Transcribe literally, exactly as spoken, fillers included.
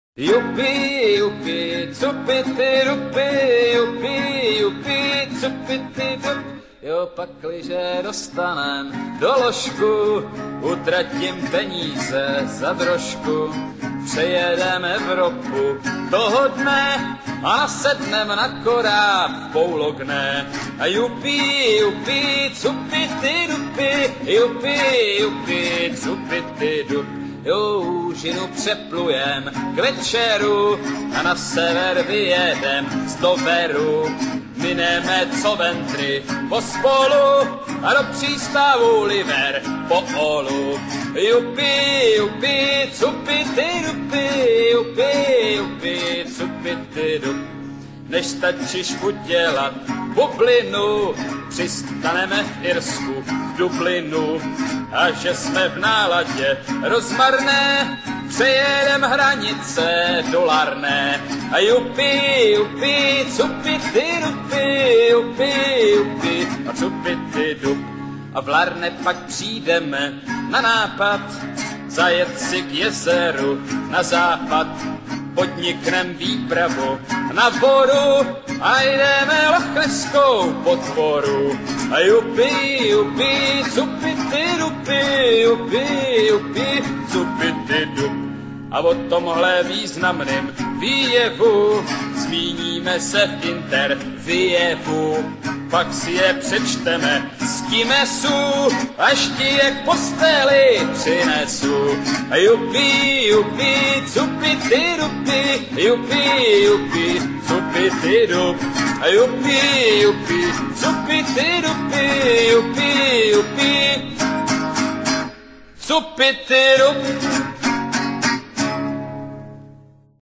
Jupi, jupi, cupity, rupi, jupi, jupi, cupity, dup. Jo, pakliže dostanem doložku, utratím peníze za drožku. Přejedem Evropu toho dne a sednem na koráb v Poulogne. A jupi, jupi, cupity, dupi, jupi, jupi, cupity, dup. Jo, úžinu přeplujem k večeru a na sever vyjedem z Doveru. Mineme Coventry pospolu a do přístavu Liver po Olu. Jupi, jupi, cupity, dupi, jupi, jupi, cupity, dup. Než stačíš udělat bublinu, přistaneme v Irsku, v Dublinu. A že jsme v náladě rozmarné, přejedem hranice dolarné. A jupi, jupi, cupity, dupi, jupi, jupi, a cupity, dup. A v Larne pak přijdeme na nápad, zajet si k jezeru na západ. Podniknem výpravu na vodu a jdeme Lochneskou podporu. A jupi, jupi, cupity, dupi, jupi, jupi, cupity, dup. A o tomhle významným výjevu zmíníme se v intervievu. Pak si je přečteme z Kimesu, až ti je k posteli přinesu. A jupi, jupi, cupity, dupi, jupi, jupi, cupity, dup. A jupi, jupi, cupity, dupi, jupi, jupi, cupity, dup.